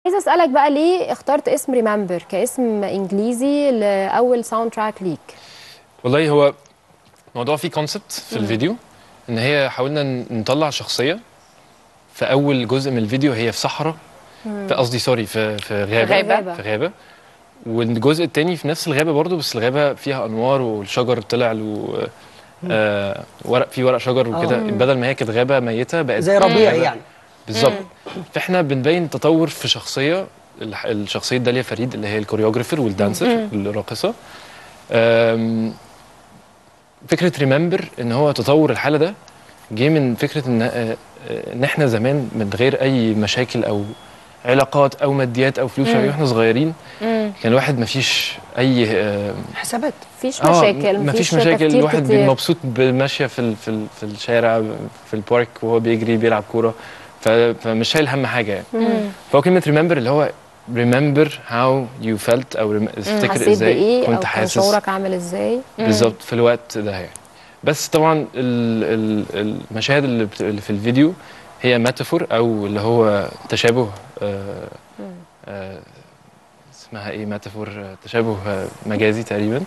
عايزه اسالك بقى ليه اخترت اسم ريمبر كاسم انجليزي لاول ساوند تراك ليك؟ والله هو الموضوع فيه كونسبت في الفيديو، ان هي حاولنا نطلع شخصيه في اول جزء من الفيديو هي في صحراء، في قصدي سوري في غابه في غابه، والجزء التاني في نفس الغابه برضو، بس الغابه فيها انوار والشجر طلع له ورق، فيه ورق شجر وكده، بدل ما هي كانت غابه ميته بقت زي ربيع يعني. بالظبط. فاحنا بنبين تطور في شخصيه، الشخصيه داليا فريد اللي هي الكوريوجرافر والدانسر الراقصه. فكره ريمبر ان هو تطور الحاله ده جه من فكره ان احنا زمان من غير اي مشاكل او علاقات او ماديات او فلوس، يعني واحنا صغيرين كان الواحد مفيش اي حسابات، مفيش مشاكل، مفيش مشاكل، الواحد مبسوط ماشيه في الشارع في البارك وهو بيجري بيلعب كوره، فمش شايل هم حاجه يعني. فهو كلمه ريمبر اللي هو remember how you felt او افتكر ازاي كنت حاسس، كان شعورك عامل ازاي بالظبط في الوقت ده يعني. بس طبعا المشاهد اللي في الفيديو هي ميتافور او اللي هو تشابه اسمها ايه، ميتافور، تشابه مجازي تقريبا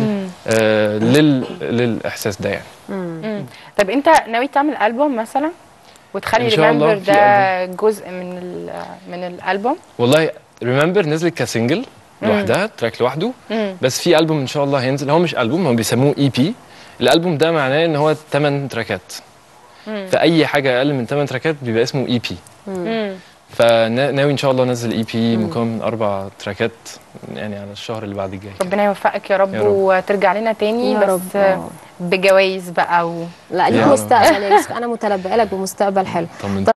للاحساس ده يعني. طب انت ناوي تعمل ألبوم مثلا وتخلي إن شاء الله ريمبر ده جزء من الألبوم؟ والله ريمبر نزلت كسنجل لوحدها، تراك لوحده، بس في ألبوم ان شاء الله هينزل. هو مش ألبوم، هم بيسموه اي بي. الألبوم ده معناه ان هو 8 تراكات، فأي حاجة أقل من 8 تراكات بيبقى اسمه اي بي. فناوي ان شاء الله انزل اي بي مكون من 4 تراكات يعني على الشهر اللي بعد الجاي. ربنا يوفقك يا رب وترجع لنا تاني، بس بجوايز بقى لا ليك مستقبل، انا متنبئه لك بمستقبل حلو.